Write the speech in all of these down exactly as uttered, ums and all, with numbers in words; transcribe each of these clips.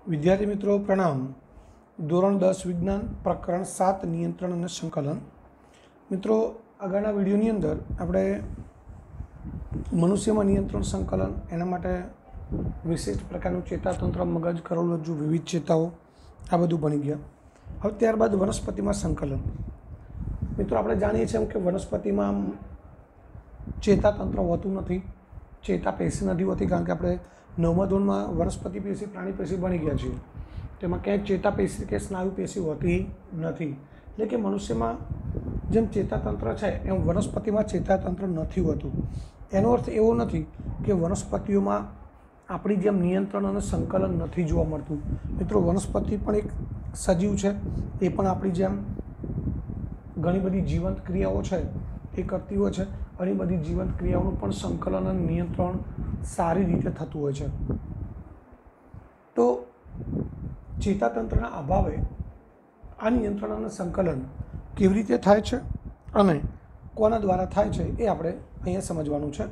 विद्यार्थी मित्रों प्रणाम। धोरण दस विज्ञान प्रकरण सात नियंत्रण और संकलन। मित्रों आगळना विडियोनी अंदर आपणे मनुष्य में नियंत्रण संकलन एना माटे विशिष्ट प्रकारનું चेतातंत्र मगज करोड़रज्जु विविध चेताओं आ बधुं भणी गया। हवे त्यारबाद वनस्पति में संकलन। मित्रों आपणे जाणीए छीए कि वनस्पति में चेतातंत्र होतुं नथी, चेता पेशी नहीं होती, कारण के आपणे नवमा धोरण में वनस्पति पेशी प्राणी पेशी बनी गया छे। तेमां क्यांय चेता पेशी के स्नायु पेशी होती नहीं। एटले कि मनुष्य में जेम चेतातंत्र है एम वनस्पति में चेतातंत्र नहीं होतुं। एनो अर्थ एवो नहीं कि वनस्पतिओं में आपणी जेम नियंत्रण और संकलन नहीं जोवा मळतुं। मित्रों वनस्पति पण एक सजीव है, ए पण आपणी जेम घणी बधी जीवंत क्रियाओं है ए करती होय छे। घणी बधी जीवंत क्रियाओं पण संकलन और नियंत्रण सारी रीते थतुं होय छे। तो चेतातंत्रना अभावे आ नियंत्रण और संकलन केवी रीते थाय छे अने कोना द्वारा थाय छे ए आपणे अहींया समजवानुं छे।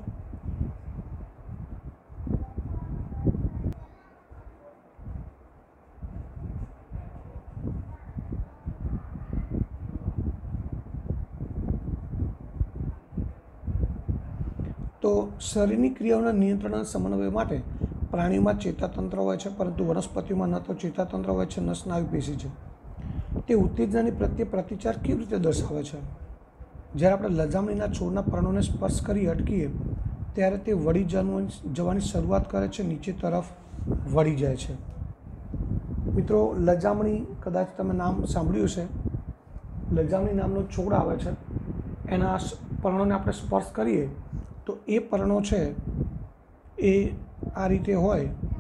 तो शरीरनी क्रियाओं नियंत्रण और समन्वय माटे प्राणीओं में चेतातंत्र होय छे, परंतु वनस्पतिओं में न तो चेतातंत्र होय छे न स्नायु पेशी छे। ते उत्तेजनानी प्रत्ये प्रतिचार केवी रीते दर्शावे छे। ज्यारे आपणे लजामणीना छोड़ना पर्णोने स्पर्श करी अटकीए त्यारे ते वળી जवानी शरूआत करे छे, नीचे तरफ वળી जाय छे। मित्रों लजामणी कदाच तमे नाम सांभळ्युं छे। लजामणी नामनो छोड़ आवे छे, एना पर्णोने आपणे स्पर्श करीए तो ए पर्णो है ए आ रीते होय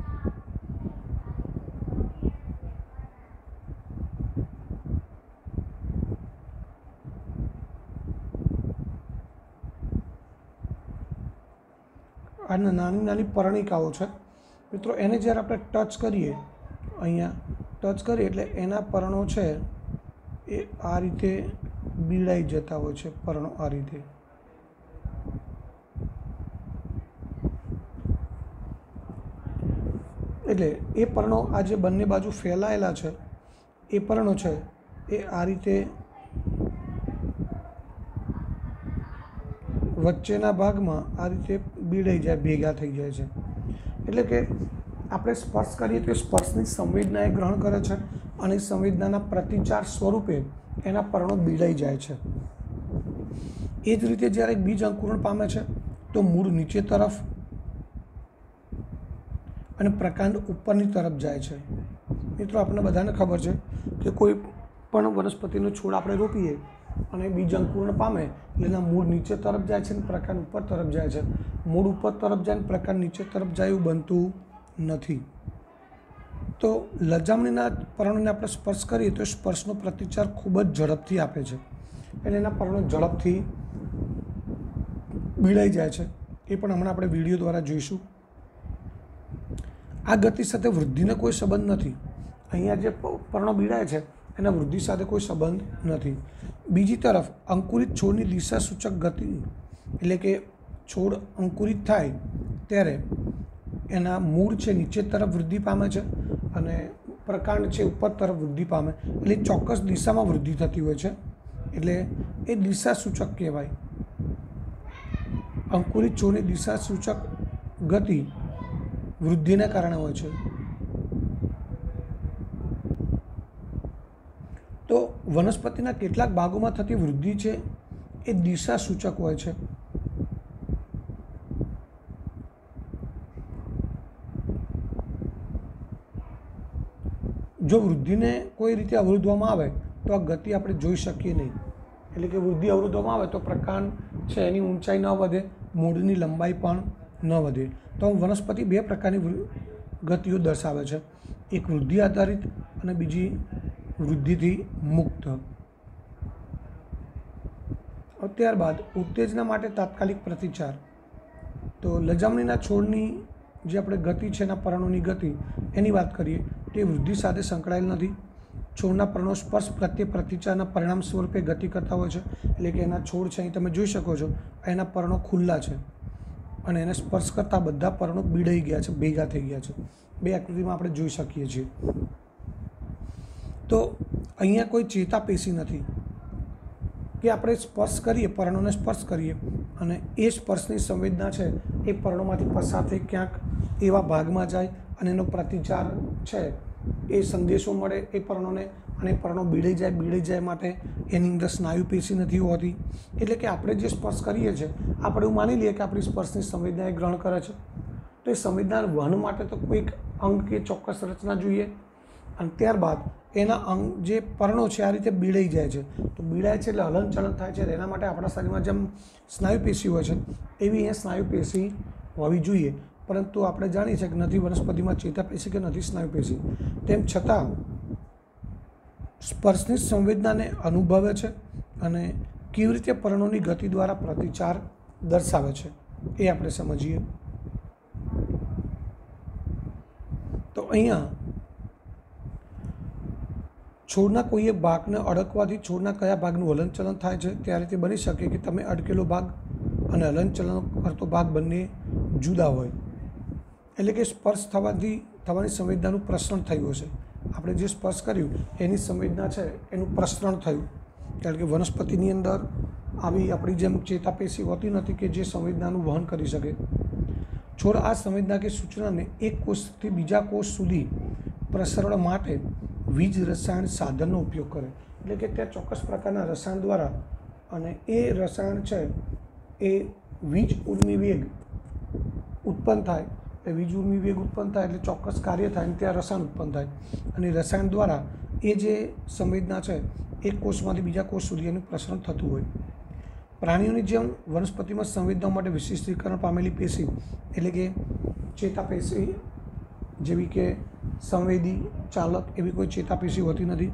आ नानी नानी पर्णिकाओ है। मित्रों एने ज्यारे आपणे टच करीए अहींया टच करीए एटले एना पर्णो है ए आ रीते बीड़ाई जता होय छे। पर्णो आ रीते एटले ए पर्णो आज बंने बाजू फैलायेला छे ए पर्णो छे ए आ रीते वच्चेना भागमां आ रीते बीड़ाई जाय, भेगा थई जाय छे। एटले के आपणे स्पर्श करीए तो स्पर्शनी संवेदना ए ग्रहण करे छे अने संवेदनाना प्रतिचार स्वरूपे एना पर्णो बीड़ाई जाय छे। ए ज रीते ज्यारे बीज अंकुरण पामे छे तो मूळ नीचे तरफ અને પ્રકાંડ ઉપરની તરફ જાય છે। મિત્રો આપણે બધાને ખબર છે કે કોઈ પણ વનસ્પતિનો છોડ આપણે રોપીએ અને બીજ અંકુરણ પામે એટલે એના મૂળ નીચે તરફ જાય છે અને પ્રકાંડ ઉપર તરફ જાય છે। મૂળ ઉપર તરફ જાય અને પ્રકાંડ નીચે તરફ જાય એવું બનતું નથી। તો લજામણીના પર્ણોને આપણે સ્પર્શ કરીએ તો સ્પર્શનો પ્રતિચાર ખૂબ જ ઝડપથી આપે છે એટલે એના પર્ણો ઝડપથી બીડાઈ જાય છે। એ પણ હમણાં આપણે વિડીયો દ્વારા જોઈશું। आ गति साथे वृद्धि ने कोई संबंध नहीं। अहींया जे पर्णो बीड़ाय छे एना वृद्धि साथे कोई संबंध नहीं। बीजी तरफ अंकुरित छोड़नी दिशा सूचक गति एटले के छोड़ अंकुरित थाय त्यारे एना मूळ छे नीचे तरफ वृद्धि पामे छे अने प्रकांड छे ऊपर तरफ वृद्धि पामे एटले चोक्कस दिशामां वृद्धि थती होय छे एटले ए दिशा सूचक कहेवाय। अंकुरित छोड़नी दिशा सूचक गति वृद्धि ने कारण होय छे। तो वनस्पतिना केटलाक भागोमां थती वृद्धि छे ए दिशा सूचक होय छे। जो वृद्धि ने कोई रीते अवरुद्धवामां आवे तो आ गति आपणे जोई शकीए नहीं। एटले के वृद्धि अवरुद्धवामां आवे तो प्रकांड छे एनी ऊंचाई न वधे, मूळनी लंबाई पण न वधे। तो वनस्पति बे प्रकारनी गतिओ दर्शावे छे, एक वृद्धि आधारित और बीजी वृद्धिथी मुक्त। और त्यारबाद उत्तेजना माटे तात्कालिक प्रतिचार। तो लजामणीना छोड़नी जे आपणे गति छे एना पर्णोनी गति एनी वात करीए तो वृद्धि साथे संकळायेल नथी। छोड़ना पर्णो स्पर्श प्रत्ये प्रतिचारना परिणाम स्वरूपे गति करता होय छे। एटले के एना छोड़ छे अहीं तमे जोई शको छो एना पर्णो खुल्ला छे અને એને સ્પર્શ કરતાં બધા પર્ણો બીડાઈ ગયા છે, ભેગા થઈ ગયા છે। બે આકૃતિમાં આપણે જોઈ શકીએ છીએ। તો અહીંયા કોઈ ચેતાપેશી નથી કે આપણે સ્પર્શ કરીએ, પર્ણોને સ્પર્શ કરીએ અને એ સ્પર્શની સંવેદના છે એ પર્ણોમાંથી પસાર થઈ ક્યાંક એવા ભાગમાં જાય અને એનો પ્રતિચાર છે એ સંદેશો મળે એ પર્ણોને, અને પર્ણો બીડાઈ જાય બીડાઈ જાય માટે એની અંદર સ્નાયુ પેશી નથી હોતી। એટલે કે આપણે જે સ્પર્શ કરીએ છીએ આપણે એવું માની લઈએ કે આપણી સ્પર્શની સંવેદના એ ગ્રહણ કરે છે, તો એ સંવેદના વહન માટે તો કોઈક અંગ કે ચોક્કસ રચના જોઈએ, અને ત્યારબાદ એના અંગ જે પર્ણો છે આ રીતે બીડાઈ જાય છે। તો બીડાય છે એટલે હલનચલન થાય છે, એના માટે આપણા શરીરમાં જેમ સ્નાયુ પેશી હોય છે એવી અહીંયા સ્નાયુ પેશી હોવી જોઈએ, પરંતુ આપણે જાણીએ છીએ કે નથી વનસ્પતિમાં ચેતાપેશી કે નથી સ્નાયુ પેશી। તેમ છતાં સ્પર્શની સંવેદનાને અનુભવે છે અને કેવી રીતે પર્ણોની ગતિ દ્વારા પ્રતિચાર દર્શાવે છે એ આપણે સમજીએ। તો અહીંયા છોડના કોઈ એક ભાગને અડકવાથી છોડના કયા ભાગનું હલનચલન થાય છે, ત્યારે તે બની શકે કે તમે અડકેલો ભાગ અને હલનચલન કરતો ભાગ બંને જુદા હોય। એટલે કે સ્પર્શ થવાથી થવાની સંવેદનાનું પ્રસરણ થયું હશે, આપણે જે સ્પર્શ કર્યું એની સંવેદના છે એનું પ્રસરણ થયું, કારણ કે વનસ્પતિની અંદર આવી આપણી જેમ ચેતાપેશી હોતી નથી કે જે સંવેદનાનું વહન કરી શકે। છોડ આ સંવેદના કે સૂચનાને એક કોષથી બીજા કોષ સુધી પ્રસરણ માટે વીજ રસાયણ સાધનનો ઉપયોગ કરે, એટલે કે ત્યાં ચોક્કસ પ્રકારના રસાયણ દ્વારા, અને એ રસાયણ છે એ વીજ ઉર્મી વેગ ઉત્પન્ન થાય, એ વીજ ઉર્મી વેગ ઉત્પન્ન થાય એટલે ચોક્કસ કાર્ય થાય અને ત્યાં રસાયણ ઉત્પન્ન થાય, અને રસાયણ દ્વારા એ જે સંવેદના છે એક કોષમાંથી બીજા કોષ સુધી એનું પ્રસરણ થતું હોય। પ્રાણીઓની જેમ વનસ્પતિમાં સંવેદનાઓ માટે વિશિષ્ટીકરણ પામેલી પેશી એટલે કે ચેતાપેશી જેવી કે સંવેદી, ચાલક એવી કોઈ ચેતાપેશી હોતી નથી।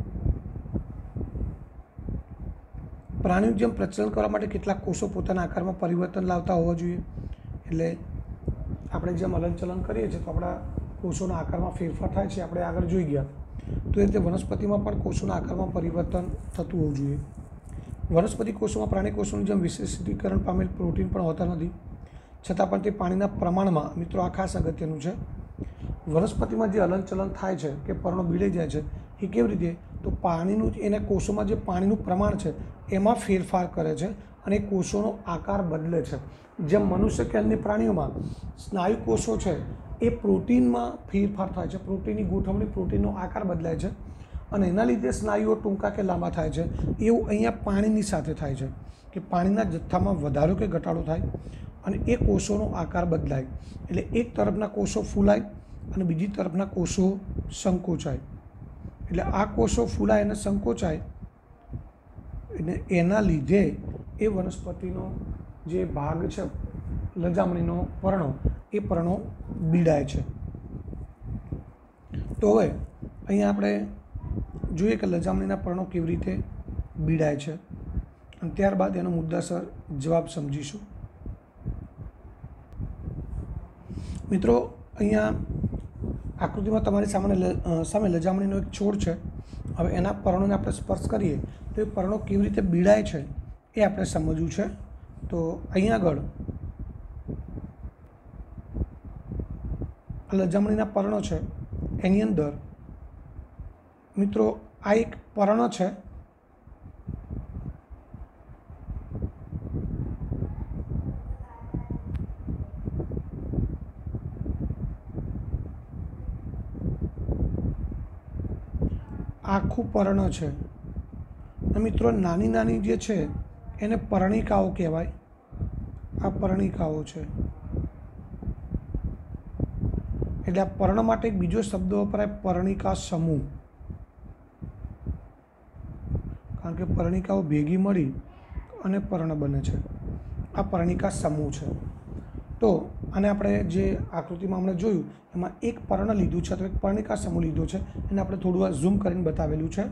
પ્રાણીઓ જેમ પ્રચલન કરવા માટે કેટલાક કોષો પોતાના આકારમાં પરિવર્તન લાવતા હોવા જોઈએ, એટલે આપણે જેમ હલનચલન કરીએ છીએ તો આપણા કોષોના આકારમાં ફેરફાર થાય છે, આપણે આગળ જોઈ ગયા। તો એ રીતે વનસ્પતિમાં પણ કોષોના આકારમાં પરિવર્તન થતું હોવું જોઈએ। વનસ્પતિ કોષોમાં પ્રાણી કોષોની જેમ વિશિષ્ટીકરણ પામેલ પ્રોટીન પણ હોતા નથી, છતાં પણ તે પાણીના પ્રમાણમાં, મિત્રો આ ખાસ અગત્યનું છે, વનસ્પતિમાં જે હલનચલન થાય છે કે પર્ણો બીડાઈ જાય છે એ કેવી રીતે, તો પાણીનું એના કોષોમાં જે પાણીનું પ્રમાણ છે એમાં ફેરફાર કરે છે અને કોષોનો આકાર બદલે છે। જેમ મનુષ્ય કે અન્ય પ્રાણીઓમાં સ્નાયુ કોષો છે એ પ્રોટીનમાં ફેરફાર થાય છે, પ્રોટીનની ગોઠવણી, પ્રોટીનનો આકાર બદલાય છે અને એના લીધે સ્નાયુઓ ટૂંકા કે લાંબા થાય છે, એવું અહીંયા પાણીની સાથે થાય છે કે પાણીના જથ્થામાં વધારો કે ઘટાડો થાય અને એ કોષોનો આકાર બદલાય, એટલે એક તરફના કોષો ફૂલાય અને બીજી તરફના કોષો સંકોચાય। એટલે આ કોષો ફૂલાય અને સંકોચાય અને એના લીધે એ વનસ્પતિનો જે ભાગ છે લજામણીનો પર્ણો, એ પર્ણો બીડાય છે। તો હવે અહીંયા આપણે જોઈએ કે લજામણીના પર્ણો કેવી રીતે બીડાય છે અને ત્યારબાદ એનો મુદ્દાસર જવાબ સમજીશું। મિત્રો અહીંયા આકૃતિમાં તમારી સામે સામે લજામણીનો એક છોડ છે। હવે એના પર્ણોને આપણે સ્પર્શ કરીએ તો એ પર્ણો કેવી રીતે બીડાય છે એ આપણે સમજવું છે। તો અહીંયા આગળ લજામણીના પર્ણો છે એની અંદર મિત્રો આ એક પર્ણ છે, આખું પર્ણ છે, મિત્રો નાની નાની જે છે એને પર્ણિકાઓ કહેવાય। આ પર્ણિકાઓ છે, એટલે આ પર્ણ માટે એક બીજો શબ્દ વપરાય, પર્ણિકા સમૂહ, કારણ કે પર્ણિકાઓ ભેગી મળી અને પર્ણ બને છે, આ પર્ણિકા સમૂહ છે। તો આને આપણે જે આકૃતિમાં હમણાં જોયું એમાં એક પર્ણ લીધું છે, તો એક પર્ણિકા સમૂહ લીધો છે, એને આપણે થોડું ઝૂમ કરીને બતાવેલું છે।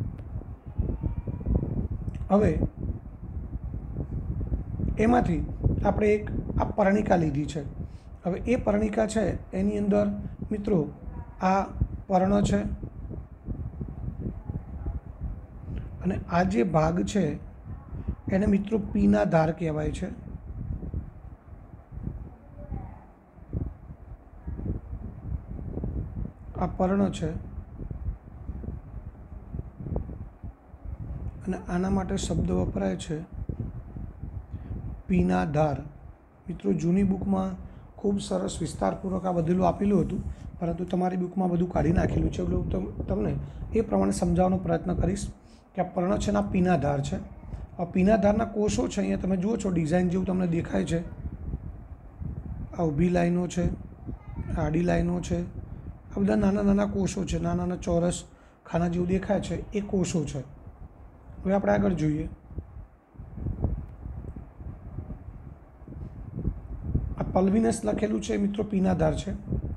હવે એમાંથી આપણે એક આ પર્ણિકા લીધી છે। હવે એ પર્ણિકા છે એની અંદર મિત્રો આ પર્ણ છે અને આ જે ભાગ છે એને મિત્રો પીના ધાર કહેવાય છે। આ પર્ણ છે અને આના માટે શબ્દ વપરાય છે પીનાધાર। મિત્રો જૂની બુકમાં ખૂબ સરસ વિસ્તારપૂર્વક આ બધેલું આપેલું હતું, પરંતુ તમારી બુકમાં બધું કાઢી નાખેલું છે, એટલે હું તમને એ પ્રમાણે સમજાવવાનો પ્રયત્ન કરીશ કે આ પર્ણ છે ને આ પીનાધાર છે। આ પીનાધારના કોષો છે, અહીંયા તમે જુઓ છો ડિઝાઇન જેવું તમને દેખાય છે, આ ઊભી લાઈનો છે, આડી લાઈનો છે, આ બધા નાના નાના કોષો છે, નાના નાના ચોરસ ખાના જેવું દેખાય છે, એ કોષો છે। હવે આપણે આગળ જોઈએ, આ પલ્વિનસ લખેલું છે મિત્રો પીનાધાર છે।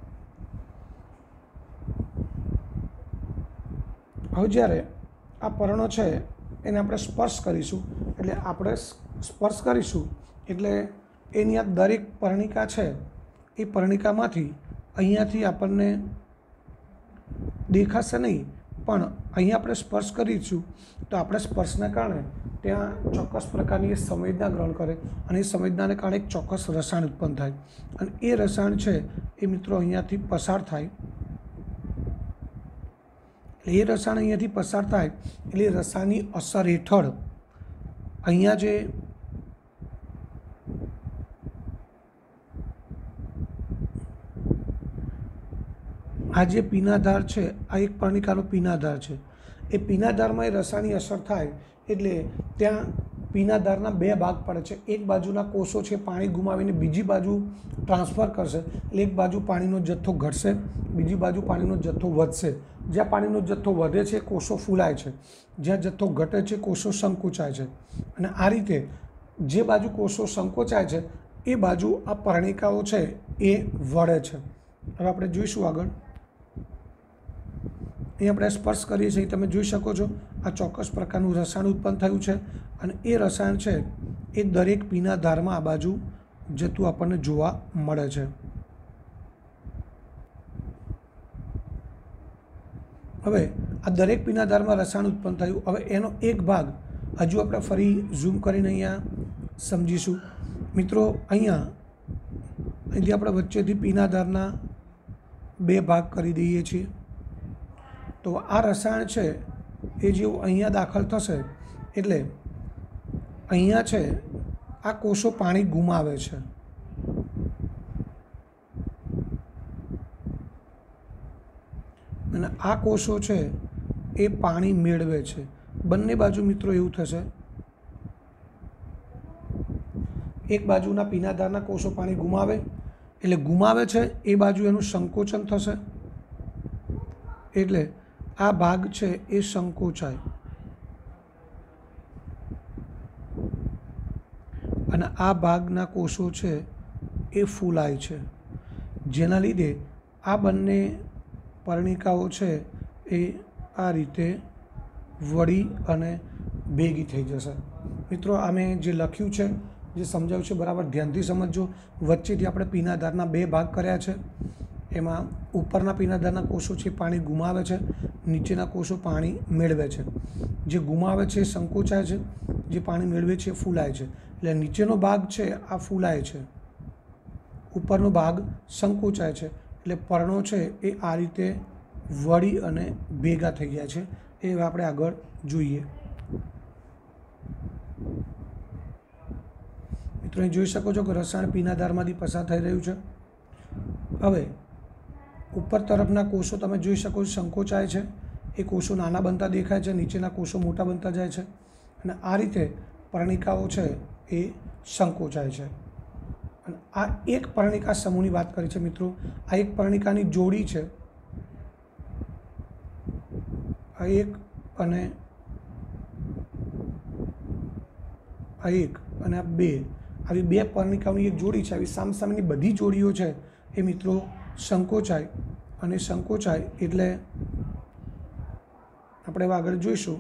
હવે જ્યારે આ પર્ણ છે એને આપણે સ્પર્શ કરીશું, એટલે આપણે સ્પર્શ કરીશું એટલે એની આ દરેક પર્ણિકા છે એ પર્ણિકામાંથી અહીંયાથી આપણને દેખાશે નહીં, પણ અહીં આપણે સ્પર્શ કરીશું તો આપણે સ્પર્શને કારણે ત્યાં ચોક્કસ પ્રકારની સંવેદના ગ્રહણ કરે અને એ સંવેદનાને કારણે એક ચોક્કસ રસાયણ ઉત્પન્ન થાય અને એ રસાયણ છે એ મિત્રો અહીંયાથી પસાર થાય। એટલે એ રસાયણ અહીંયાથી પસાર થાય એટલે એ રસાયણની અસર હેઠળ અહીંયા જે આ જે પીનાધાર છે આ એક પર્ણિકાનો પીનાધાર છે। એ પીનાધારમાં એ રસાયણની અસર થાય એટલે ત્યાં પીનાધારના બે ભાગ પડે છે। એક બાજુના કોષો છે પાણી ગુમાવીને બીજી બાજુ ટ્રાન્સફર કરશે, એટલે એક બાજુ પાણીનો જથ્થો ઘટશે, બીજી બાજુ પાણીનો જથ્થો વધશે। જ્યાં પાણીનો જથ્થો વધે છે કોષો ફૂલાય છે, જ્યાં જથ્થો ઘટે છે કોષો સંકોચાય છે, અને આ રીતે જે બાજુ કોષો સંકોચાય છે એ બાજુ આ પર્ણિકાઓ છે એ વળે છે। હવે આપણે જોઈશું આગળ, અહીં આપણે સ્પર્શ કરીએ છીએ, તમે જોઈ શકો છો આ ચોક્કસ પ્રકારનું રસાયણ ઉત્પન્ન થયું છે અને એ રસાયણ છે એ દરેક પીનાધારમાં આ બાજુ જતું આપણને જોવા મળે છે। હવે આ દરેક પીનાધારમાં રસાયણ ઉત્પન્ન થયું, હવે એનો એક ભાગ હજુ આપણે ફરી ઝૂમ કરીને અહીંયા સમજીશું। મિત્રો અહીંયા અહીંથી આપણે વચ્ચેથી પીનાધારના બે ભાગ કરી દઈએ છીએ, તો આ રસાયણ છે એ જેવું અહીંયા દાખલ થશે એટલે અહીંયા છે આ કોષો પાણી ગુમાવે છે, અને આ કોષો છે એ પાણી મેળવે છે। બંને બાજુ મિત્રો એવું થશે, એક બાજુના પીનાધારના કોષો પાણી ગુમાવે એટલે ગુમાવે છે એ બાજુ એનું સંકોચન થશે, એટલે આ ભાગ છે એ સંકોચાય અને આ ભાગના કોષો છે એ ફૂલાય છે, જેના લીધે આ બંને પર્ણિકાઓ છે એ આ રીતે વળી અને ભેગી થઈ જશે। મિત્રો આમે જે લખ્યું છે, જે સમજાવ્યું છે બરાબર ધ્યાનથી સમજજો। વચ્ચેથી આપણે પીનાધારના બે ભાગ કર્યા છે, એમાં ઉપરના પીનાધારના કોષો છે પાણી ગુમાવે છે, નીચેના કોષો પાણી મેળવે છે। જે ગુમાવે છે એ સંકોચાય છે, જે પાણી મેળવે છે એ ફૂલાય છે, એટલે નીચેનો ભાગ છે આ ફૂલાય છે, ઉપરનો ભાગ સંકોચાય છે, એટલે પર્ણો છે એ આ રીતે વળી અને ભેગા થઈ ગયા છે। એ આપણે આગળ જોઈએ। મિત્રો અહીં જોઈ શકો છો કે રસાયણ પીનાધારમાંથી પસાર થઈ રહ્યું છે। હવે ઉપર તરફના કોષો તમે જોઈ શકો છો સંકોચાય છે, એ કોષો નાના બનતા દેખાય છે, નીચેના કોષો મોટા બનતા જાય છે, અને આ રીતે પર્ણિકાઓ છે એ સંકોચાય છે। અને આ એક પર્ણિકા સમૂહની વાત કરી છે મિત્રો, આ એક પર્ણિકાની જોડી છે, આ એક અને આ એક અને આ બે, આવી બે પર્ણિકાઓની એક જોડી છે। આવી સામસામેની બધી જોડીઓ છે એ મિત્રો સંકોચાય અને સંકોચાય એટલે આપણે હવે આગળ જોઈશું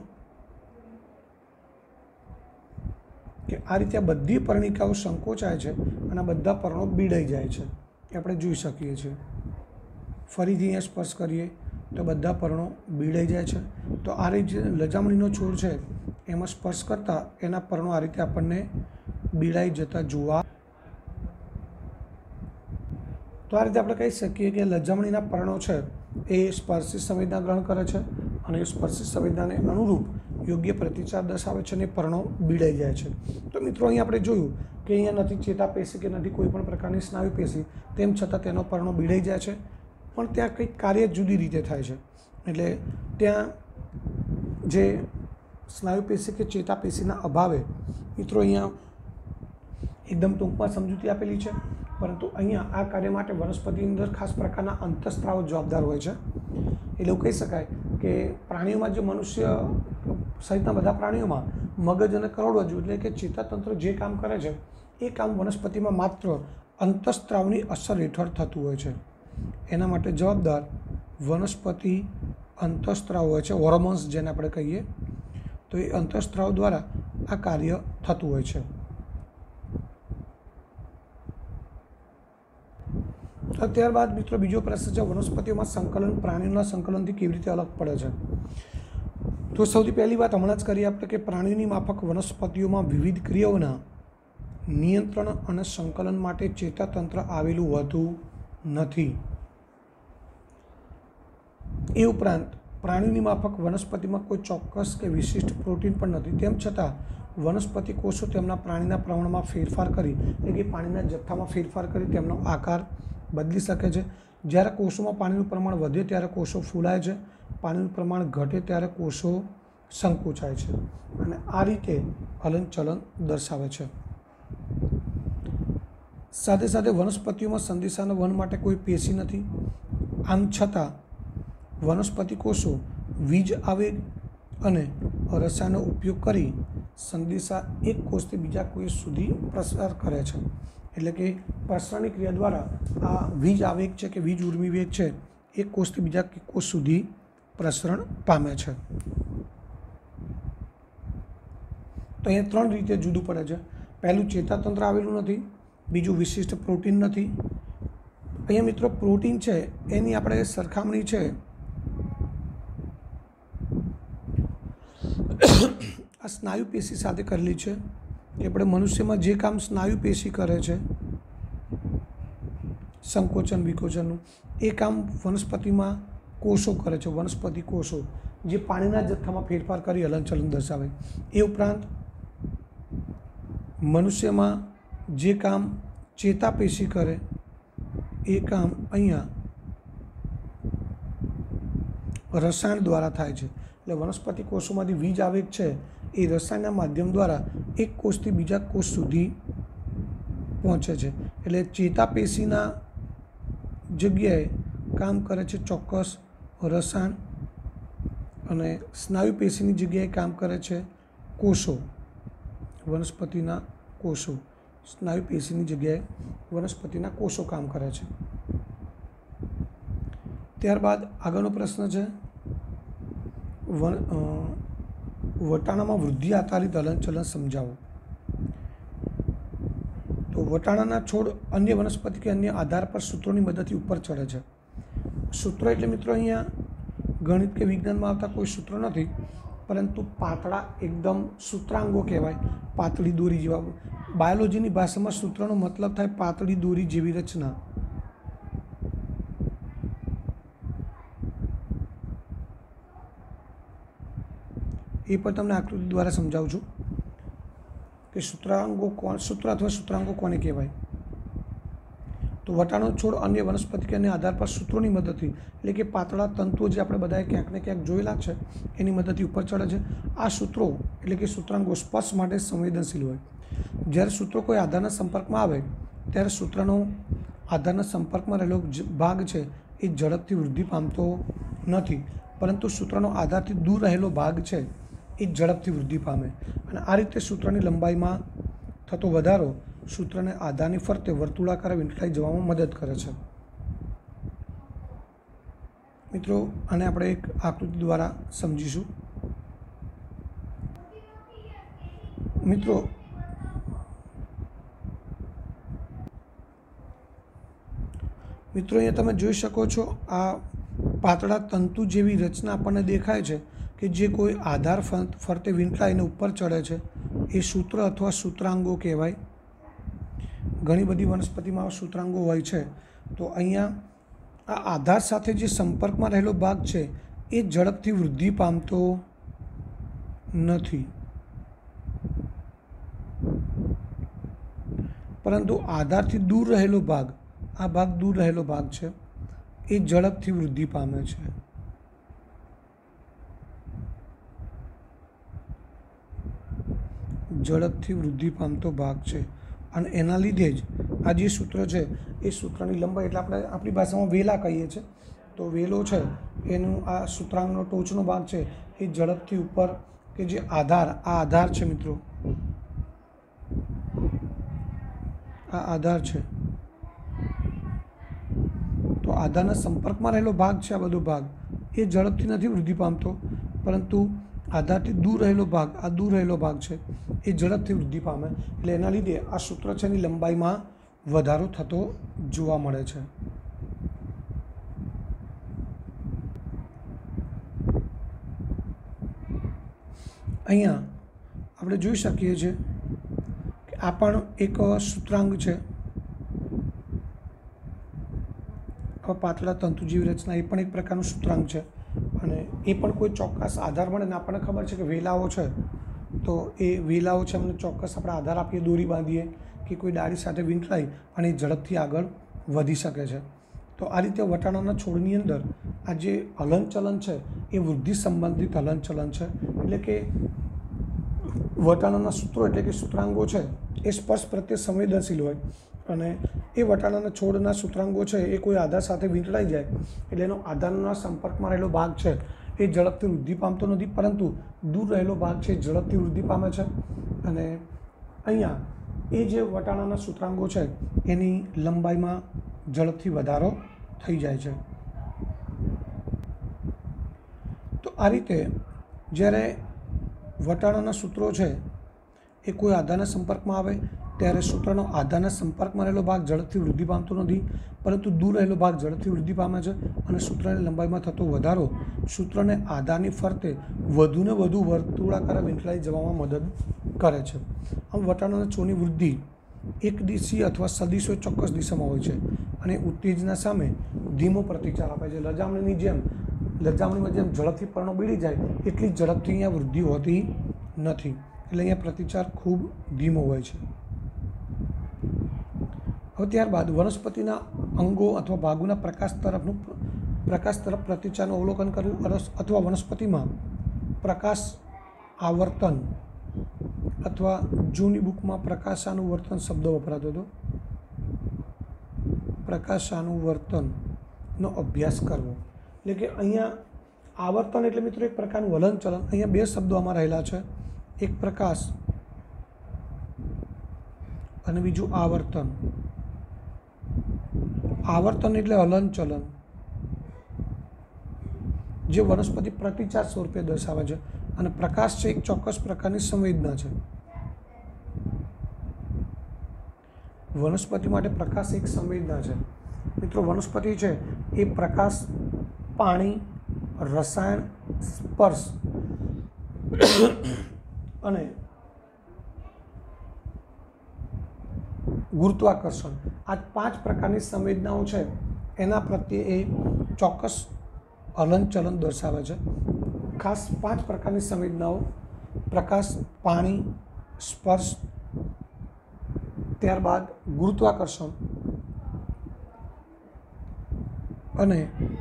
કે આ રીતે આ બધી પર્ણિકાઓ સંકોચાય છે અને આ બધા પર્ણો બીડાઈ જાય છે, એ આપણે જોઈ શકીએ છીએ। ફરીથી અહીંયા સ્પર્શ કરીએ તો બધા પર્ણો બીડાઈ જાય છે। તો આ રીતે લજામણીનો છોડ છે એમાં સ્પર્શ કરતાં એના પર્ણો આ રીતે આપણને બીડાઈ જતા જોવા। તો આ રીતે આપણે કહી શકીએ કે લજામણીના પર્ણો છે એ સ્પર્શી સંવેદના ગ્રહણ કરે છે અને એ સ્પર્શી સંવેદનાને અનુરૂપ યોગ્ય પ્રતિચાર દર્શાવે છે અને પર્ણો બીડાઈ જાય છે. તો મિત્રો અહીં આપણે જોયું કે અહીંયા નથી ચેતાપેશી કે નથી કોઈ પણ પ્રકારની સ્નાયુ પેશી, તેમ છતાં તેનો પર્ણો બીડાઈ જાય છે, પણ ત્યાં કંઈક કાર્ય જુદી રીતે થાય છે. એટલે ત્યાં જે સ્નાયુ પેશી કે ચેતાપેશીના અભાવે મિત્રો અહીંયા એકદમ ટૂંકમાં સમજૂતી આપેલી છે, પરંતુ અહીંયા આ કાર્ય માટે વનસ્પતિની અંદર ખાસ પ્રકારના અંતઃસ્ત્રાવો જવાબદાર હોય છે. એટલે એવું કહી શકાય કે પ્રાણીઓમાં જે મનુષ્ય સહિતના બધા પ્રાણીઓમાં મગજ અને કરોડરજ્જુ એટલે કે ચેતાતંત્ર જે કામ કરે છે એ કામ વનસ્પતિમાં માત્ર અંતઃસ્ત્રાવની અસર હેઠળ થતું હોય છે. એના માટે જવાબદાર વનસ્પતિ અંતઃસ્ત્રાવ હોય છે, હોર્મોન્સ જેને આપણે કહીએ. તો એ અંતઃસ્ત્રાવ દ્વારા આ કાર્ય થતું હોય છે. ત્યારબાદ મિત્રો બીજો પ્રશ્ન છે, વનસ્પતિઓમાં સંકલન પ્રાણીઓના સંકલનથી કેવી રીતે અલગ પડે છે? તો સૌથી પહેલી વાત હમણાં જ કરી આપણે કે પ્રાણીઓની માફક વનસ્પતિઓમાં વિવિધ ક્રિયાઓના નિયંત્રણ અને સંકલન માટે ચેતાતંત્ર આવેલું હોતું નથી. એ ઉપરાંત પ્રાણીઓની માફક વનસ્પતિમાં કોઈ ચોક્કસ કે વિશિષ્ટ પ્રોટીન પણ નથી. તેમ છતાં વનસ્પતિ કોષો તેમના પ્રાણીના પ્રમાણમાં ફેરફાર કરી એટલે કે પાણીના જથ્થામાં ફેરફાર કરી તેમનો આકાર બદલી શકે છે. જ્યારે કોષોમાં પાણીનું પ્રમાણ વધે ત્યારે કોષો ફૂલાય છે, પાણીનું પ્રમાણ ઘટે ત્યારે કોષો સંકોચાય છે અને આ રીતે હલનચલન દર્શાવે છે. સાથે સાથે વનસ્પતિઓમાં સંદેશાના વહન માટે કોઈ પેશી નથી. આમ છતાં વનસ્પતિ કોષો વીજ આવેગ અને રસાયણનો ઉપયોગ કરી સંદેશા એક કોષથી બીજા કોષ સુધી પ્રસાર કરે છે. એટલે કે પ્રસરણની ક્રિયા દ્વારા આ વીજ આવેગ છે કે વીજ ઉર્મી વેગ છે એક કોષથી બીજા કોષ સુધી પ્રસરણ પામે છે. તો અહીંયા ત્રણ રીતે જુદું પડે છે. પહેલું ચેતાતંત્ર આવેલું નથી, બીજું વિશિષ્ટ પ્રોટીન નથી. અહીંયા મિત્રો પ્રોટીન છે એની આપણે સરખામણી છે આ સ્નાયુ પેશી સાથે કરેલી છે. એ આપણે મનુષ્યમાં જે કામ સ્નાયુ પેશી કરે છે સંકોચન વિકોચનનું, એ કામ વનસ્પતિમાં કોષો કરે છે. વનસ્પતિ કોષો જે પાણીના જથ્થામાં ફેરફાર કરી હલનચલન દર્શાવે. એ ઉપરાંત મનુષ્યમાં જે કામ ચેતાપેશી કરે એ કામ અહીંયા રસાયણ દ્વારા થાય છે. એટલે વનસ્પતિ કોષોમાંથી વીજ આવેગ છે એ રસાયણના માધ્યમ દ્વારા એક કોષથી બીજા કોષ સુધી પહોંચે છે. એટલે ચેતાપેશીના જગ્યાએ કામ કરે છે ચોક્કસ રસાયણ અને સ્નાયુ પેશીની જગ્યાએ કામ કરે છે કોષો. વનસ્પતિના કોષો સ્નાયુ પેશીની જગ્યાએ વનસ્પતિના કોષો કામ કરે છે. ત્યારબાદ આગળનો પ્રશ્ન છે, વન વટાણામાં વૃદ્ધિ આધારિત હલનચલન સમજાવો. તો વટાણાના છોડ અન્ય વનસ્પતિ કે અન્ય આધાર પર સૂત્રોની મદદથી ઉપર ચડે છે. સૂત્રો એટલે મિત્રો અહીંયા ગણિત કે વિજ્ઞાનમાં આવતા કોઈ સૂત્રો નથી, પરંતુ પાતળા એકદમ સૂત્રાંગો કહેવાય, પાતળી દોરી જેવા. બાયોલોજીની ભાષામાં સૂત્રનો મતલબ થાય પાતળી દોરી જેવી રચના. એ પણ તમને આકૃતિ દ્વારા સમજાવું છું કે સૂત્રાંગો કોણ સૂત્ર અથવા સૂત્રાંગો કોને કહેવાય. તો વટાણો છોડ અન્ય વનસ્પતિ કે અન્ય આધાર પર સૂત્રોની મદદથી એટલે કે પાતળા તંતુઓ જે આપણે બધાએ ક્યાંક ને ક્યાંક જોયેલા છે એની મદદથી ઉપર ચડે છે. આ સૂત્રો એટલે કે સૂત્રાંગો સ્પર્શ માટે સંવેદનશીલ હોય. જ્યારે સૂત્રો કોઈ આધારના સંપર્કમાં આવે ત્યારે સૂત્રનો આધારના સંપર્કમાં રહેલો ભાગ છે એ ઝડપથી વૃદ્ધિ પામતો નથી, પરંતુ સૂત્રનો આધારથી દૂર રહેલો ભાગ છે એ ઝડપથી વૃદ્ધિ પામે. અને આ રીતે સૂત્રની લંબાઈમાં થતો વધારો સૂત્રને આધારની ફરતે વર્તુળાકાર વીંટળાઈ જવામાં મદદ કરે છે. મિત્રો આને આપણે એક આકૃતિ દ્વારા સમજીશું. મિત્રો મિત્રો અહીંયા તમે જોઈ શકો છો આ પાતળા તંતુ જેવી રચના આપણને દેખાય છે કે જે કોઈ આધાર ફરતે વીંટળાઈને ઉપર ચડે છે એ સૂત્ર અથવા સૂત્રાંગો કહેવાય. ઘણી બધી વનસ્પતિમાં સૂત્રાંગો હોય છે. તો અહીંયા આ આધાર સાથે જે સંપર્કમાં રહેલો ભાગ છે એ ઝડપથી વૃદ્ધિ પામતો નથી, પરંતુ આધારથી દૂર રહેલો ભાગ, આ ભાગ દૂર રહેલો ભાગ છે એ ઝડપથી વૃદ્ધિ પામે છે. ઝડપથી વૃદ્ધિ પામતો ભાગ છે અને એના લીધે જ આ જે સૂત્ર છે એ સૂત્રની લંબાઈ, એટલે આપણે આપણી ભાષામાં વેલા કહીએ છીએ, તો વેલો છે એનું આ સૂત્રાંગનો ટોચનો ભાગ છે એ ઝડપથી ઉપર, કે જે આધાર, આ આધાર છે મિત્રો, આ આધાર છે, તો આધારના સંપર્કમાં રહેલો ભાગ છે, આ બધો ભાગ એ ઝડપથી નથી વૃદ્ધિ પામતો, પરંતુ આધારથી દૂર રહેલો ભાગ, આ દૂર રહેલો ભાગ છે એ ઝડપથી વૃદ્ધિ પામે. એટલે એના લીધે આ સૂત્ર છે એની લંબાઈમાં વધારો થતો જોવા મળે છે. અહીંયા આપણે જોઈ શકીએ છીએ કે આ પણ એક સૂત્રાંગ છે, પાતળા તંતુ જેવી રચના, એ પણ એક પ્રકારનું સૂત્રાંગ છે અને એ પણ કોઈ ચોક્કસ આધાર મળે ને આપણને ખબર છે કે વેલાઓ છે, તો એ વેલાઓ છે એમને ચોક્કસ આપણે આધાર આપીએ, દોરી બાંધીએ કે કોઈ ડાળી સાથે વીંટળાઈ અને એ ઝડપથી આગળ વધી શકે છે. તો આ રીતે વટાણાના છોડની અંદર આ જે હલનચલન છે એ વૃદ્ધિ સંબંધિત હલનચલન છે. એટલે કે વટાણાના સૂત્રો એટલે કે સૂત્રાંગો છે એ સ્પર્શ પ્રત્યે સંવેદનશીલ હોય અને એ વટાણાના છોડના સૂત્રાંગો છે એ કોઈ આધાર સાથે વીંટળાઈ જાય એટલે એનો આધારના સંપર્કમાં રહેલો ભાગ છે એ ઝડપથી વૃદ્ધિ પામતો નથી, પરંતુ દૂર રહેલો ભાગ છે એ ઝડપથી વૃદ્ધિ પામે છે. અને અહીંયા એ જે વટાણાના સૂત્રાંગો છે એની લંબાઈમાં ઝડપથી વધારો થઈ જાય છે. તો આ રીતે જ્યારે વટાણાના સૂત્રો છે એ કોઈ આધારના સંપર્કમાં આવે ત્યારે સૂત્રનો આધારના સંપર્કમાં રહેલો ભાગ ઝડપથી વૃદ્ધિ પામતો નથી, પરંતુ દૂર રહેલો ભાગ ઝડપથી વૃદ્ધિ પામે છે અને સૂત્રની લંબાઈમાં થતો વધારો સૂત્રને આધારની ફરતે વધુને વધુ વર્તુળાકાર વીંટળાઈ જવામાં મદદ કરે છે. આમ વટાણાના છોડની વૃદ્ધિ એક દિશીય અથવા સદિશો ચોક્કસ દિશામાં હોય છે અને ઉત્તેજના સામે ધીમો પ્રતિચાર આપે છે. લજામણીની જેમ લજામણીમાં જેમ ઝડપથી પર્ણો બીડી જાય એટલી ઝડપથી અહીંયા વૃદ્ધિ હોતી નથી, એટલે અહીંયા પ્રતિચાર ખૂબ ધીમો હોય છે. હવે ત્યારબાદ વનસ્પતિના અંગો અથવા ભાગોના પ્રકાશ તરફનું પ્રકાશ તરફ પ્રતિચારનું અવલોકન કર્યું અથવા વનસ્પતિમાં પ્રકાશ આવર્તન અથવા જૂની બુકમાં પ્રકાશાનુવર્તન શબ્દ વપરાતો હતો, પ્રકાશાનુવર્તનનો અભ્યાસ કરવો. એટલે કે અહીંયા આવર્તન એટલે મિત્રો એક પ્રકારનું હલનચલન. અહીંયા બે શબ્દો આમાં રહેલા છે, એક પ્રકાશ અને બીજું આવર્તન. આવર્તન એટલે હલનચલન જે વનસ્પતિ પ્રતિચાર સ્વરૂપે દર્શાવે છે અને પ્રકાશ છે એક ચોક્કસ પ્રકારની સંવેદના છે. વનસ્પતિ માટે પ્રકાશ એક સંવેદના છે. મિત્રો વનસ્પતિ છે એ પ્રકાશ, પાણી, રસાયણ, સ્પર્શ અને ગુરુત્વાકર્ષણ, આ પાંચ પ્રકારની સંવેદનાઓ છે એના પ્રત્યે એ ચોક્કસ હલનચલન દર્શાવે છે. ખાસ પાંચ પ્રકારની સંવેદનાઓ: પ્રકાશ, પાણી, સ્પર્શ, ત્યારબાદ ગુરુત્વાકર્ષણ અને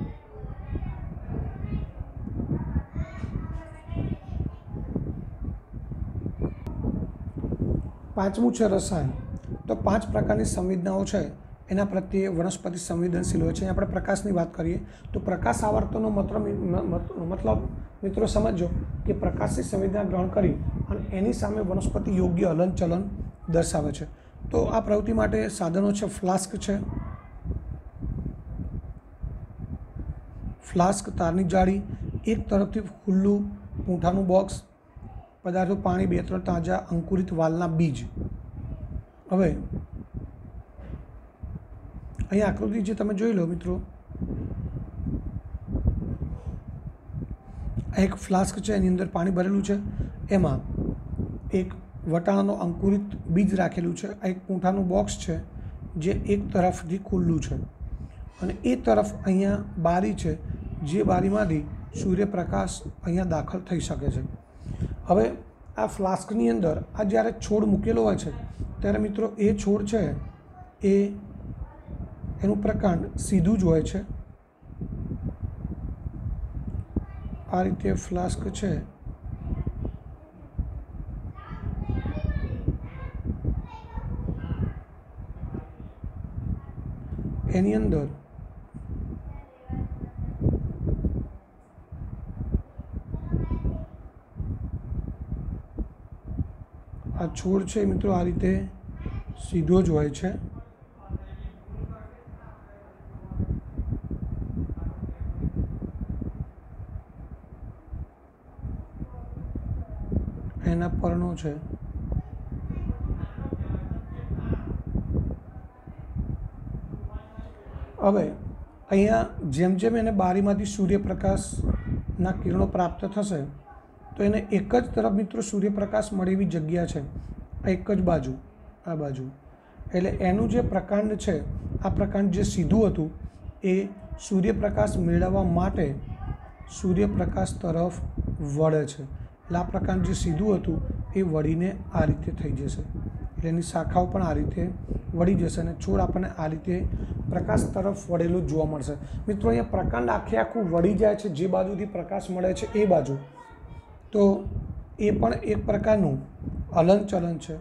પાંચમું છે રસાયણ. તો પાંચ પ્રકારની સંવેદનાઓ છે એના પ્રત્યે વનસ્પતિ સંવેદનશીલ હોય છે. આપણે પ્રકાશની વાત કરીએ તો પ્રકાશ આવર્તનનો મતલબ મતલબ મિત્રો સમજો કે પ્રકાશની સંવેદના ગ્રહણ કરી અને એની સામે વનસ્પતિ યોગ્ય હલનચલન દર્શાવે છે. તો આ પ્રવૃત્તિ માટે સાધનો છે. ફ્લાસ્ક છે, ફ્લાસ્ક તારની જાળી, એક તરફથી ખુલ્લું પૂંઠાનું બોક્સ, પદાર્થો પાણી, બે ત્રણ તાજા અંકુરિત વાલના બીજ. હવે અહીં આકૃતિ જે તમે જોઈ લો મિત્રો, એક ફ્લાસ્ક છે એની અંદર પાણી ભરેલું છે, એમાં એક વટાણાનો અંકુરિત બીજ રાખેલું છે. આ એક પૂંઠાનું બોક્સ છે જે એક તરફથી ખુલ્લું છે અને એ તરફ અહીંયા બારી છે, જે બારીમાંથી સૂર્યપ્રકાશ અહીંયા દાખલ થઈ શકે છે। હવે આ ફ્લાસ્કની અંદર આ જ્યારે છોડ મૂકેલો હોય છે ત્યારે મિત્રો એ છોડ છે એ એનું પ્રકાંડ સીધું જ હોય છે। આ રીતે ફ્લાસ્ક છે એની અંદર આ છોડ છે મિત્રો આ રીતે સીધો જ હોય છે। એના પર્ણો છે હવે અહીંયા જેમ જેમ એને બારીમાંથી સૂર્યપ્રકાશના કિરણો પ્રાપ્ત થશે તો એને એક જ તરફ મિત્રો સૂર્યપ્રકાશ મળે એવી જગ્યા છે, આ એક જ બાજુ, આ બાજુ, એટલે એનું જે પ્રકાંડ છે આ પ્રકાંડ જે સીધું હતું એ સૂર્યપ્રકાશ મેળવવા માટે સૂર્યપ્રકાશ તરફ વળે છે। એટલે આ પ્રકાંડ જે સીધું હતું એ વળીને આ રીતે થઈ જશે, એટલે એની શાખાઓ પણ આ રીતે વળી જશે અને છોડ આપણને આ રીતે પ્રકાશ તરફ વળેલો જોવા મળશે। મિત્રો અહીંયા પ્રકાંડ આખે આખું વળી જાય છે જે બાજુથી પ્રકાશ મળે છે એ બાજુ, તો એ પણ એક પ્રકારનું હલનચલન છે।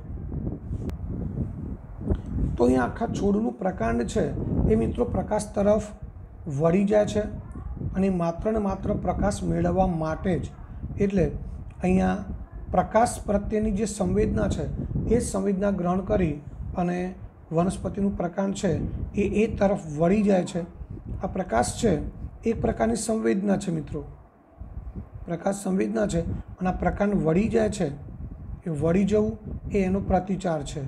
તો અહીંયા આખા છોડનું પ્રકાંડ છે એ મિત્રો પ્રકાશ તરફ વળી જાય છે અને માત્ર ને માત્ર પ્રકાશ મેળવવા માટે જ, એટલે અહીંયા પ્રકાશ પ્રત્યેની જે સંવેદના છે એ સંવેદના ગ્રહણ કરી અને વનસ્પતિનું પ્રકાંડ છે એ એ તરફ વળી જાય છે। આ પ્રકાશ છે એક પ્રકારની સંવેદના છે મિત્રો, પ્રકાશ સંવેદના છે અને આ પ્રકાંડ વળી જાય છે, એ વળી જવું એ એનો પ્રતિચાર છે।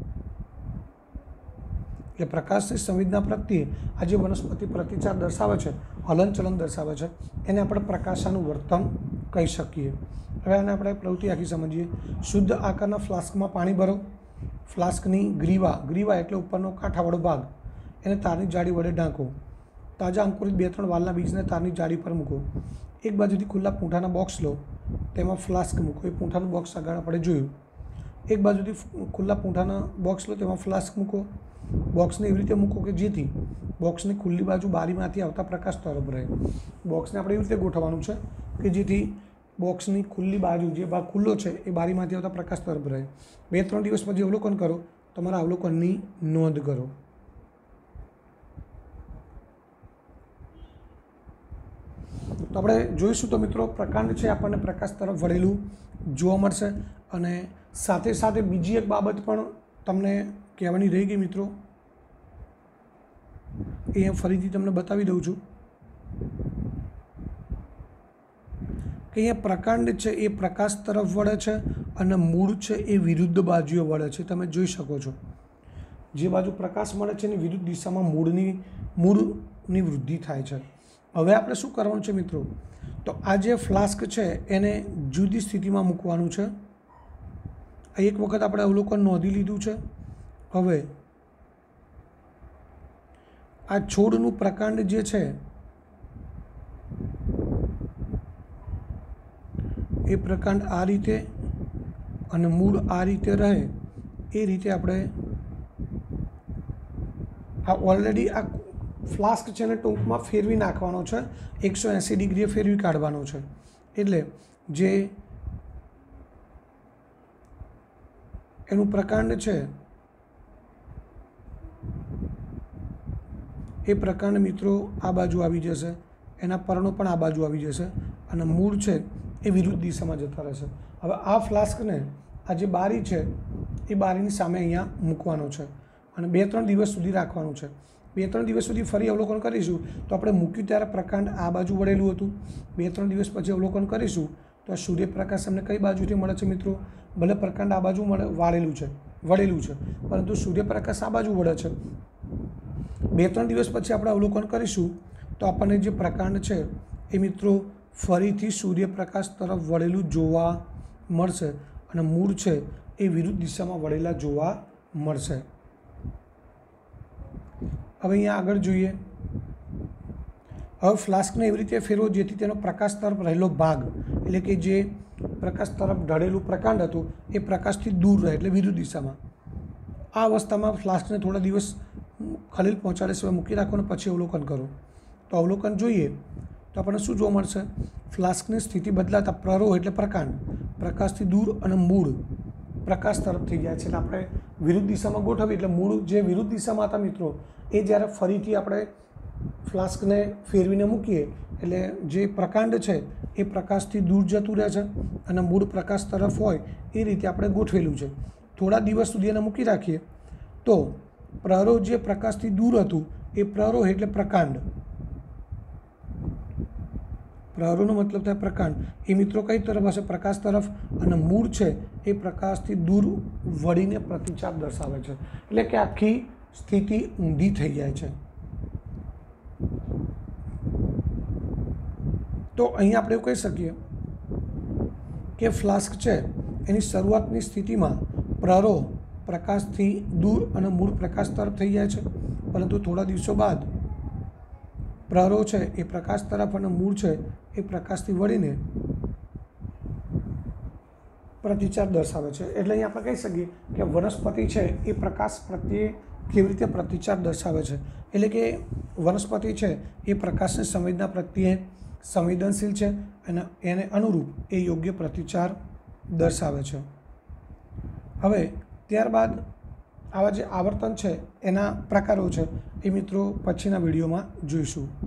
એટલે પ્રકાશની સંવેદના પ્રત્યે આ જે વનસ્પતિ પ્રતિચાર દર્શાવે છે, હલનચલન દર્શાવે છે, એને આપણે પ્રકાશાનું વર્તન કહી શકીએ। હવે આને આપણે પ્રવૃત્તિ આખી સમજીએ। શુદ્ધ આકારના ફ્લાસ્કમાં પાણી ભરો, ફ્લાસ્કની ગ્રીવા, ગ્રીવા એટલે ઉપરનો કાંઠાવાળો ભાગ, એને તારની જાળી વડે ઢાંકો, તાજા અંકુરિત બે ત્રણ વાલના બીજને તારની જાળી પર મૂકો, એક બાજુથી ખુલ્લા પૂંઠાના બોક્સ લો, તેમાં ફ્લાસ્ક મૂકો, એ પૂંઠાનું બોક્સ આગળ આપણે જોયું, એક બાજુથી ખુલ્લા પૂંઠાના બોક્સ લો, તેમાં ફ્લાસ્ક મૂકો, બોક્સને એવી રીતે મૂકો કે જેથી બોક્સની ખુલ્લી બાજુ બારીમાંથી આવતા પ્રકાશ તરફ રહે। બોક્સને આપણે એવી રીતે ગોઠવવાનું છે કે જેથી બોક્સની ખુલ્લી બાજુ, જે ભાગ ખુલ્લો છે એ બારીમાંથી આવતા પ્રકાશ તરફ રહે। બે ત્રણ દિવસ પછી અવલોકન કરો, તમારા અવલોકનની નોંધ કરો। તો આપણે જોઈશું તો મિત્રો પ્રકાંડ છે આપણને પ્રકાશ તરફ વળેલું જોવા મળશે અને સાથે સાથે બીજી એક બાબત પણ તમને કહેવાની રહી ગઈ મિત્રો, એ ફરીથી તમને બતાવી દઉં છું કે અહીંયા પ્રકાંડ છે એ પ્રકાશ તરફ વળે છે અને મૂળ છે એ વિરુદ્ધ બાજુએ વળે છે। તમે જોઈ શકો છો જે બાજુ પ્રકાશ મળે છે એની વિરુદ્ધ દિશામાં મૂળની મૂળની વૃદ્ધિ થાય છે। હવે આપણે શું કરવાનું છે મિત્રો, તો આ જે ફ્લાસ્ક છે એને જુદી સ્થિતિમાં મૂકવાનું છે। એક વખત આપણે અવલોકન નોંધી લીધું છે। હવે આ છોડનું પ્રકાંડ જે છે એ પ્રકાંડ આ રીતે અને મૂળ આ રીતે રહે એ રીતે આપણે આ ઓલરેડી આ ફ્લાસ્ક છે એને ટૂંકમાં ફેરવી નાખવાનો છે, એકસો એંસી ડિગ્રીએ ફેરવી કાઢવાનો છે, એટલે જે એનું પ્રકાંડ છે એ પ્રકાંડ મિત્રો આ બાજુ આવી જશે, એના પર્ણો પણ આ બાજુ આવી જશે અને મૂળ છે એ વિરુદ્ધ દિશામાં જતા રહેશે। હવે આ ફ્લાસ્કને આ જે બારી છે એ બારીની સામે અહીંયા મૂકવાનો છે અને બે ત્રણ દિવસ સુધી રાખવાનું છે। બે ત્રણ દિવસ સુધી ફરી અવલોકન કરીશું તો આપણે મૂક્યું ત્યારે પ્રકાંડ આ બાજુ વળેલું હતું, બે ત્રણ દિવસ પછી અવલોકન કરીશું તો આ સૂર્યપ્રકાશ અમને કઈ બાજુથી મળે છે મિત્રો, ભલે પ્રકાંડ આ બાજુ મળે વાળેલું છે વળેલું છે પરંતુ સૂર્યપ્રકાશ આ બાજુ વળે છે। બે ત્રણ દિવસ પછી આપણે અવલોકન કરીશું તો આપણને જે પ્રકાંડ છે એ મિત્રો ફરીથી સૂર્યપ્રકાશ તરફ વળેલું જોવા મળશે અને મૂળ છે એ વિરુદ્ધ દિશામાં વળેલા જોવા મળશે। હવે અહીંયા આગળ જોઈએ હવે ફ્લાસ્કને એવી રીતે ફેરવો જેથી તેનો પ્રકાશ તરફ રહેલો ભાગ એટલે કે જે પ્રકાશ તરફ ઢળેલું પ્રકાંડ હતું એ પ્રકાશથી દૂર રહે એટલે વિરુદ્ધ દિશામાં. આ અવસ્થામાં ફ્લાસ્કને થોડા દિવસ ખલેલ પહોંચાડે સિવાય મૂકી રાખો અને પછી અવલોકન કરો. તો અવલોકન જોઈએ તો આપણને શું જોવા મળશે? ફ્લાસ્કની સ્થિતિ બદલાતા પ્રરોહ એટલે પ્રકાંડ પ્રકાશથી દૂર અને મૂળ પ્રકાશ તરફ થઈ જાય છે. એટલે આપણે વિરુદ્ધ દિશામાં ગોઠવીએ એટલે મૂળ જે વિરુદ્ધ દિશામાં હતા મિત્રો એ જ્યારે ફરીથી આપણે ફ્લાસ્કને ફેરવીને મૂકીએ એટલે જે પ્રકાંડ છે એ પ્રકાશથી દૂર જતું રહે છે અને મૂળ પ્રકાશ તરફ હોય એ રીતે આપણે ગોઠવેલું છે. થોડા દિવસ સુધી એને મૂકી રાખીએ તો પ્રરોહ જે પ્રકાશથી દૂર હતું એ પ્રરોહ એટલે પ્રકાંડ, પ્રરોહનો મતલબ થાય પ્રકાંડ, એ મિત્રો કઈ તરફ હશે? પ્રકાશ તરફ. અને મૂળ છે એ પ્રકાશથી દૂર વળીને પ્રતિચાર દર્શાવે છે. એટલે કે આખી સ્થિતિ ઊંધી થઈ જાય છે. તો અહીં આપણે એવું કહી શકીએ કે ફ્લાસ્ક છે એની શરૂઆતની સ્થિતિમાં પ્રરોહ પ્રકાશથી દૂર અને મૂળ પ્રકાશ તરફ થઈ જાય છે, પરંતુ થોડા દિવસો બાદ પ્રરોહ છે એ પ્રકાશ તરફ અને મૂળ છે એ પ્રકાશથી વળીને પ્રતિચાર દર્શાવે છે. એટલે અહીં આપણે કહી શકીએ કે વનસ્પતિ છે એ પ્રકાશ પ્રત્યે કેવી રીતે પ્રતિચાર દર્શાવે છે. એટલે કે વનસ્પતિ છે એ પ્રકાશની સંવેદના પ્રત્યે સંવેદનશીલ છે અને એને અનુરૂપ એ યોગ્ય પ્રતિચાર દર્શાવે છે. હવે ત્યારબાદ આવા જે આવર્તન છે એના પ્રકારો છે એ મિત્રો પછીના વિડીયોમાં જોઈશું.